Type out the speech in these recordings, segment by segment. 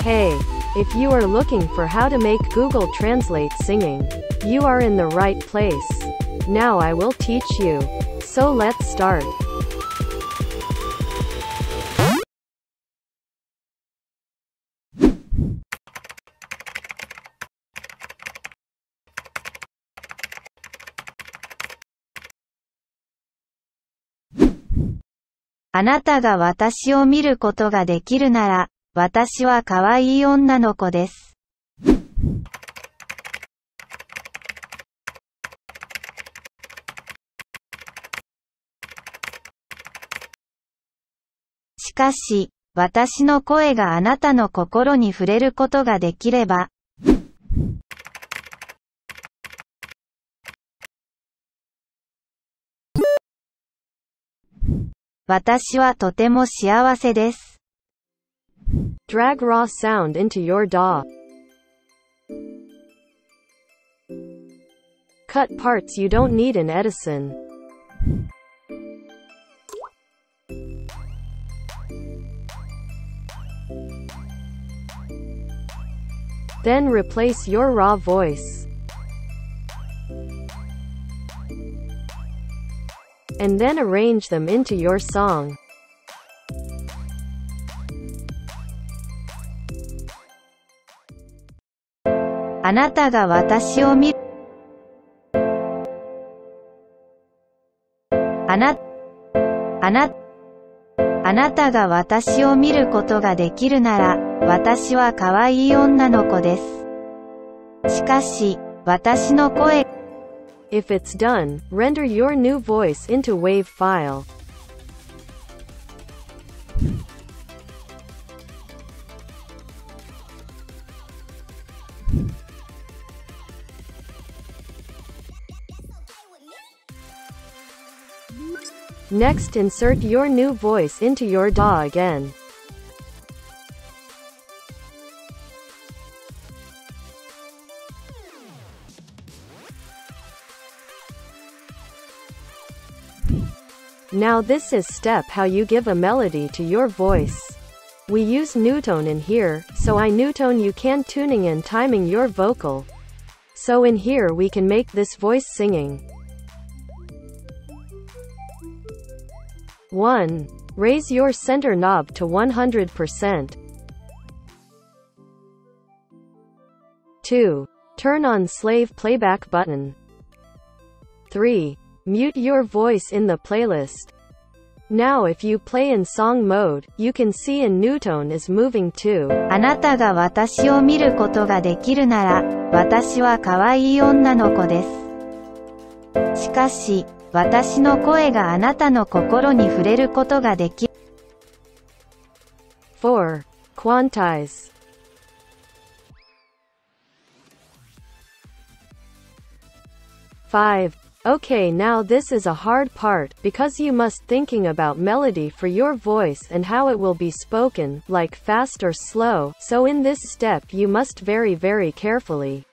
Hey, if you are looking for how to make Google Translate singing, you are in the right place. Now I will teach you. So let's start. 「あなたが私を見ることができるなら、私は可愛い女の子です。しかし、私の声があなたの心に触れることができれば、私はとても幸せです。 Drag raw sound into your DAW. Cut parts you don't need in Edison. Then replace your raw voice. And then arrange them into your song. あなたが私を見る。あなたが私を見ることができるなら、私は可愛い女の子です。しかし、私の声。 If it's done, render your new voice into WAV file. Next, insert your new voice into your DAW again. Now this is step how you give a melody to your voice. We use Newtone in here, so I Newtone you can tuning and timing your vocal. So in here we can make this voice singing. 1. Raise your center knob to 100%. 2. Turn on slave playback button. 3. Mute your voice in the playlist. Now if you play in song mode, you can see in Newtone is moving too. あなたが私を見ることができるなら、私は可愛い女の子です。しかし、私の声があなたの心に触れることができる。 4. Quantize. 5. Okay, now this is a hard part, because you must thinking about melody for your voice and how it will be spoken, like fast or slow, so in this step you must very carefully.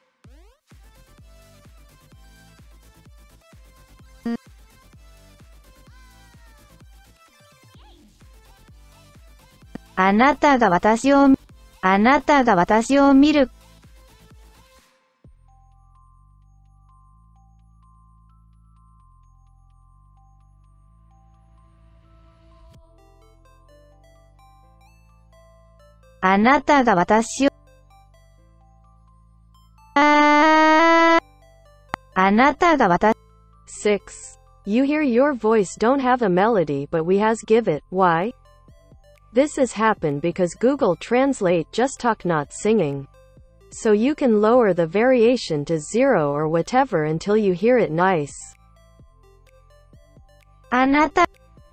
あなたが私を見る。あなたが私を。あなたが私。 6. You hear your voice don't have a melody but we has give it. Why? This has happened because Google Translate just talk not singing. So you can lower the variation to 0 or whatever until you hear it nice. あなた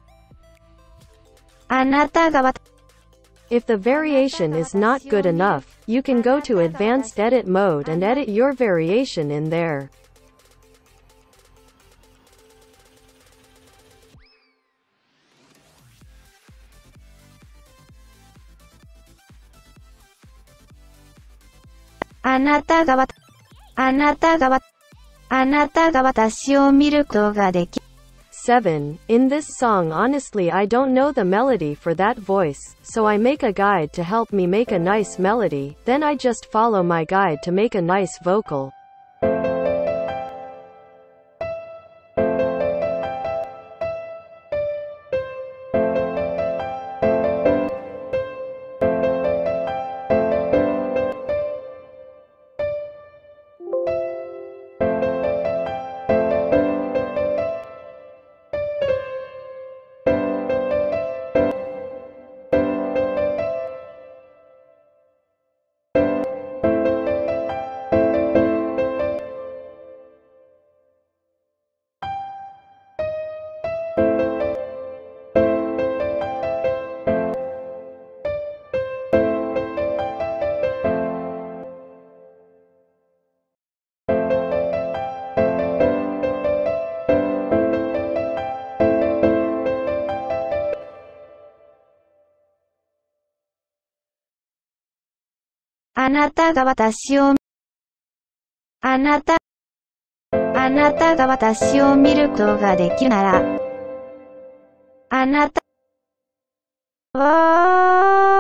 が私。 If the variation is not good enough, you can go to advanced edit mode and edit your variation in there. あなたが私を見ることができ。 7. In this song honestly I don't know the melody for that voice, so I make a guide to help me make a nice melody, then I just follow my guide to make a nice vocal. あなたが私を見ることができるなら、あなたは、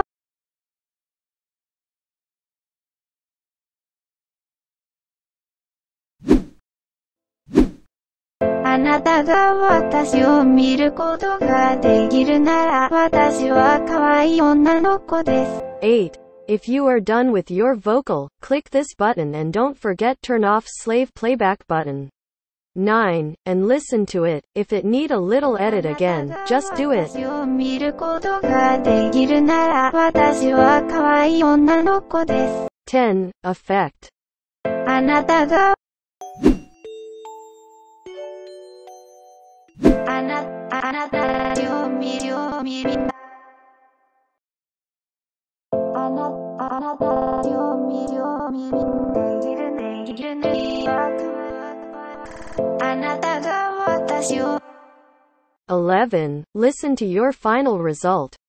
あなたが私を見ることができるなら、私は可愛い女の子です。 8. If you are done with your vocal, click this button and don't forget turn off slave playback button. 9. And listen to it. If it need a little edit again, just do it. 私を見ることができるなら、私は可愛い女の子です。 10. Effect. あなたがあなたを見るあなたを見るあなたが私を 11. Listen to your final result.